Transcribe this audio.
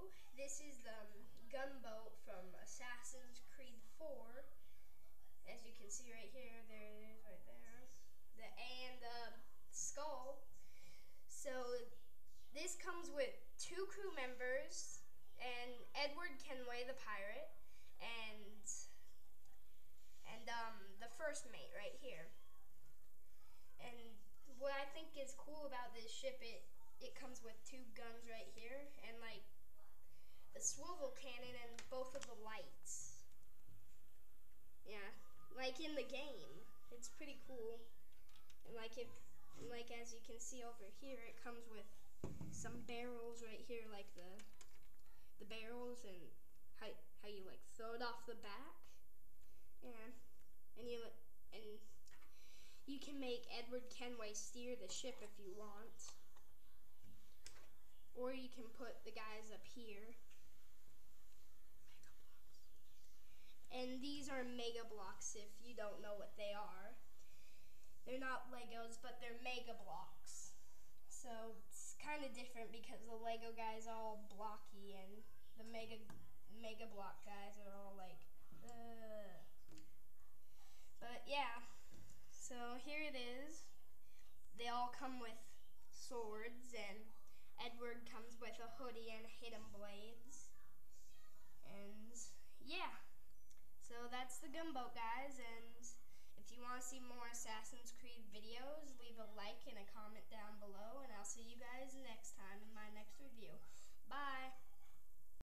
review. This is the gunboat from Assassin's Creed 4. As you can see right here, there it is right there. And the skull. So this comes with 2 crew members and Edward Kenway the pirate and the first mate right here. And what I think is cool about this ship, it comes with 2 guns right here and like the swivel cannon and both of the lights. Yeah, like in the game. It's pretty cool. And like as you can see over here, it comes with some barrels right here, like the barrels and how you like throw it off the back. Yeah. And you can make Edward Kenway steer the ship if you want. Or you can put the guys up here. Mega blocks. And these are Mega Blocks if you don't know what they are. They're not Legos, but they're Mega Blocks. So it's kind of different because the Lego guys are all blocky and the Mega Block guys are all like, But yeah, so here it is. They all come with swords, and Edward comes with a hoodie and hidden blades. And yeah, so that's the gunboat, guys. And if you want to see more Assassin's Creed videos, leave a like and a comment down below, and I'll see you guys next time in my next review. Bye!